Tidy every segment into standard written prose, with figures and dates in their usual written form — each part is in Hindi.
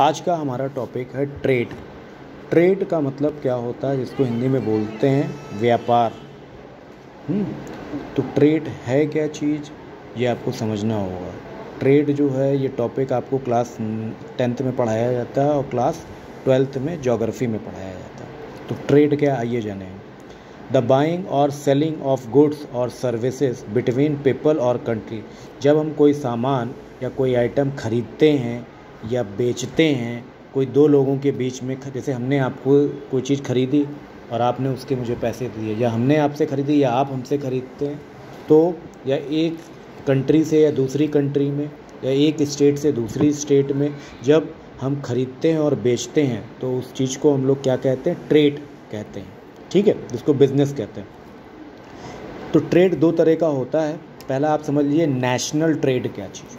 आज का हमारा टॉपिक है ट्रेड। ट्रेड का मतलब क्या होता है, जिसको हिंदी में बोलते हैं व्यापार। तो ट्रेड है क्या चीज़, ये आपको समझना होगा। ट्रेड जो है ये टॉपिक आपको क्लास 10th में पढ़ाया जाता है और क्लास 12th में ज्योग्राफी में पढ़ाया जाता है। तो ट्रेड क्या, आइए जाने। द बाइंग और सेलिंग ऑफ गुड्स और सर्विसेज बिटवीन पीपल और कंट्री। जब हम कोई सामान या कोई आइटम खरीदते हैं या बेचते हैं कोई दो लोगों के बीच में, जैसे हमने आपको कोई चीज़ खरीदी और आपने उसके मुझे पैसे दिए, या हमने आपसे ख़रीदी या आप हमसे ख़रीदते हैं, तो या एक कंट्री से या दूसरी कंट्री में या एक स्टेट से दूसरी स्टेट में जब हम खरीदते हैं और बेचते हैं तो उस चीज़ को हम लोग क्या कहते हैं, ट्रेड कहते हैं। ठीक है, जिसको बिजनेस कहते हैं। तो ट्रेड दो तरह का होता है। पहला आप समझ लीजिए नेशनल ट्रेड क्या चीज़।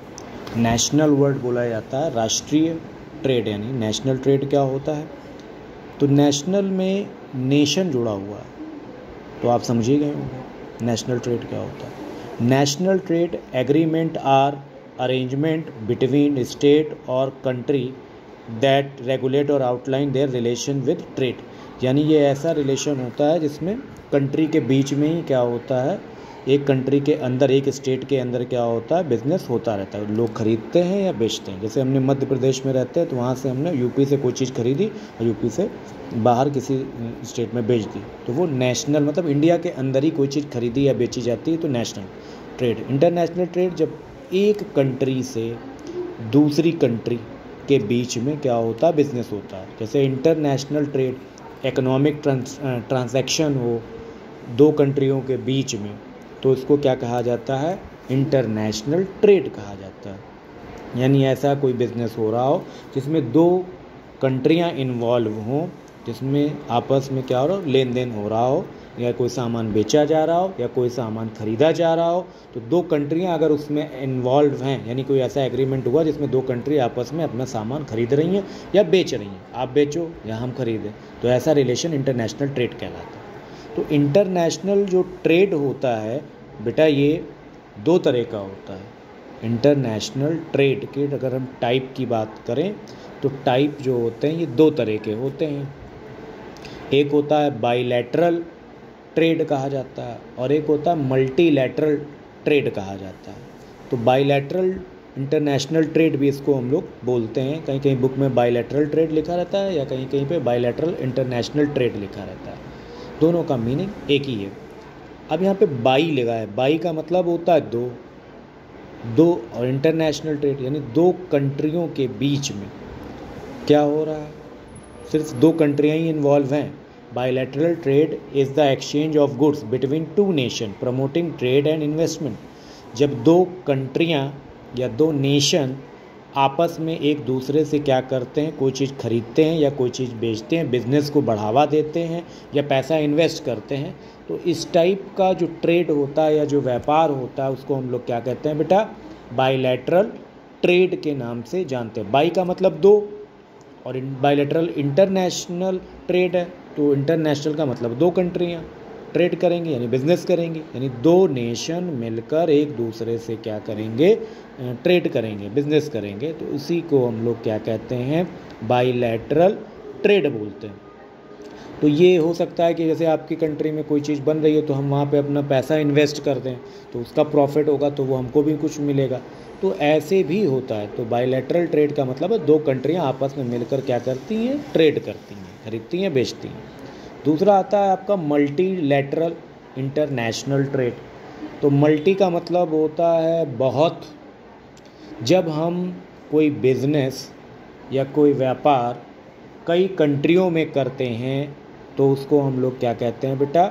नेशनल वर्ड बोला जाता है राष्ट्रीय ट्रेड, यानी नेशनल ट्रेड क्या होता है। तो नेशनल में नेशन जुड़ा हुआ है, तो आप समझ ही गए होंगे नेशनल ट्रेड क्या होता है। National trade agreement or arrangement between state और कंट्री दैट रेगुलेट और outline their relation with trade. यानी ये ऐसा रिलेशन होता है जिसमें कंट्री के बीच में ही क्या होता है, एक कंट्री के अंदर, एक स्टेट के अंदर क्या होता है, बिजनेस होता रहता है। लोग खरीदते हैं या बेचते हैं। जैसे हमने मध्य प्रदेश में रहते हैं तो वहाँ से हमने यूपी से कोई चीज़ खरीदी और यूपी से बाहर किसी स्टेट में बेच दी, तो वो नेशनल, मतलब इंडिया के अंदर ही कोई चीज़ खरीदी या बेची जाती है, तो नेशनल ट्रेड। इंटरनेशनल ट्रेड जब एक कंट्री से दूसरी कंट्री के बीच में क्या होता है, बिजनेस होता है। जैसे इंटरनेशनल ट्रेड इकोनॉमिक ट्रांजैक्शन हो दो कंट्रियों के बीच में, तो इसको क्या कहा जाता है, इंटरनेशनल ट्रेड कहा जाता है। यानी ऐसा कोई बिजनेस हो रहा हो जिसमें दो कंट्रियां इन्वॉल्व हों, जिसमें आपस में क्या हो रहा हो, लेन देन हो रहा हो, या कोई सामान बेचा जा रहा हो या कोई सामान खरीदा जा रहा हो, तो दो कंट्रियां अगर उसमें इन्वॉल्व हैं, यानी कोई ऐसा एग्रीमेंट हुआ जिसमें दो कंट्री आपस में अपना सामान खरीद रही हैं या बेच रही हैं, आप बेचो या हम खरीदें, तो ऐसा रिलेशन इंटरनेशनल ट्रेड कहलाता है। तो इंटरनेशनल जो ट्रेड होता है बेटा, ये दो तरह का होता है। इंटरनेशनल ट्रेड के अगर हम टाइप की बात करें तो टाइप जो होते हैं ये दो तरह के होते हैं। एक होता है बाइलैटरल ट्रेड कहा जाता है और एक होता है मल्टीलैटरल ट्रेड कहा जाता है। तो बाइलैटरल इंटरनेशनल ट्रेड भी इसको हम लोग बोलते हैं। कहीं कहीं बुक में बाइलैटरल ट्रेड लिखा रहता है या कहीं कहीं पे बाइलैटरल इंटरनेशनल ट्रेड लिखा रहता है। दोनों का मीनिंग एक ही है। अब यहाँ पे बाई लगा है, बाई का मतलब होता है दो, दो, और इंटरनेशनल ट्रेड यानी दो कंट्रियों के बीच में क्या हो रहा है, सिर्फ दो कंट्रियाँ ही इन्वॉल्व हैं। Bilateral trade is the exchange of goods between two nation promoting trade and investment. जब दो कंट्रियाँ या दो नेशन आपस में एक दूसरे से क्या करते हैं, कोई चीज़ खरीदते हैं या कोई चीज़ बेचते हैं, बिजनेस को बढ़ावा देते हैं या पैसा इन्वेस्ट करते हैं, तो इस टाइप का जो ट्रेड होता है या जो व्यापार होता है उसको हम लोग क्या कहते हैं बेटा, बायलैटरल ट्रेड के नाम से जानते हैं। बाई का मतलब दो और बायलैटरल इंटरनेशनल ट्रेड है, तो इंटरनेशनल का मतलब दो कंट्रियाँ ट्रेड करेंगे यानी बिजनेस करेंगे, यानी दो नेशन मिलकर एक दूसरे से क्या करेंगे, ट्रेड करेंगे, बिजनेस करेंगे, तो इसी को हम लोग क्या कहते हैं, बायलैटरल ट्रेड बोलते हैं। तो ये हो सकता है कि जैसे आपकी कंट्री में कोई चीज़ बन रही है तो हम वहाँ पे अपना पैसा इन्वेस्ट कर दें तो उसका प्रॉफिट होगा तो वो हमको भी कुछ मिलेगा, तो ऐसे भी होता है। तो बायलैटरल ट्रेड का मतलब है दो कंट्रियाँ आपस में मिलकर क्या करती हैं, ट्रेड करती हैं, खरीदती हैं, बेचती हैं। दूसरा आता है आपका मल्टीलैटरल इंटरनेशनल ट्रेड। तो मल्टी का मतलब होता है बहुत। जब हम कोई बिजनेस या कोई व्यापार कई कंट्रियों में करते हैं तो उसको हम लोग क्या कहते हैं बेटा,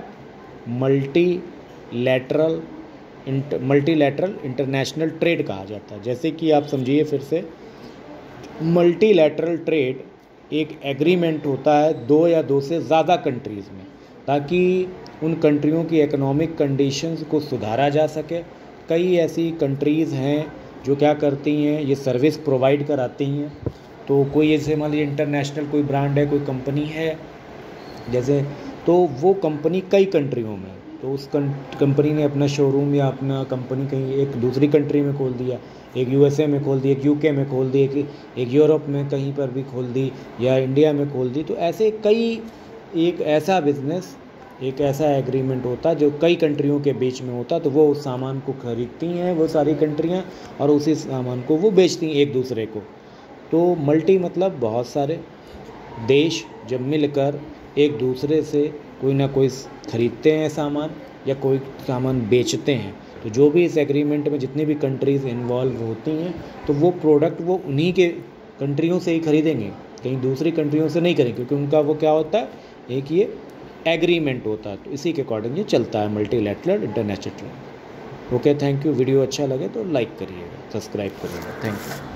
मल्टीलैटरल इंटरनेशनल ट्रेड कहा जाता है। जैसे कि आप समझिए फिर से, मल्टीलैटरल ट्रेड एक एग्रीमेंट होता है दो या दो से ज़्यादा कंट्रीज़ में, ताकि उन कंट्रियों की इकोनॉमिक कंडीशंस को सुधारा जा सके। कई ऐसी कंट्रीज़ हैं जो क्या करती हैं, ये सर्विस प्रोवाइड कराती हैं। तो कोई ऐसे मान लीजिए इंटरनेशनल कोई ब्रांड है, कोई कंपनी है जैसे, तो वो कंपनी कई कंट्रियों में, तो उस कंपनी ने अपना शोरूम या अपना कंपनी कहीं एक दूसरी कंट्री में खोल दिया, एक यूएसए में खोल दी, एक यूके में खोल दी, एक यूरोप में कहीं पर भी खोल दी या इंडिया में खोल दी। तो ऐसे कई, एक ऐसा बिज़नेस, एक ऐसा एग्रीमेंट होता जो कई कंट्रियों के बीच में होता, तो वो उस सामान को खरीदती हैं वो सारी कंट्रियां और उसी सामान को वो बेचती हैं एक दूसरे को। तो मल्टी मतलब बहुत सारे देश जब मिलकर एक दूसरे से कोई ना कोई खरीदते हैं सामान या कोई सामान बेचते हैं, तो जो भी इस एग्रीमेंट में जितनी भी कंट्रीज़ इन्वॉल्व होती हैं तो वो प्रोडक्ट वो उन्हीं के कंट्रियों से ही खरीदेंगे, कहीं दूसरी कंट्रियों से नहीं करेंगे, क्योंकि उनका वो क्या होता है, एक ये एग्रीमेंट होता है। तो इसी के अकॉर्डिंग ये चलता है multilateral international trade. Okay, thank you. Video अच्छा लगे तो लाइक करिएगा, सब्सक्राइब करिएगा। Thank you.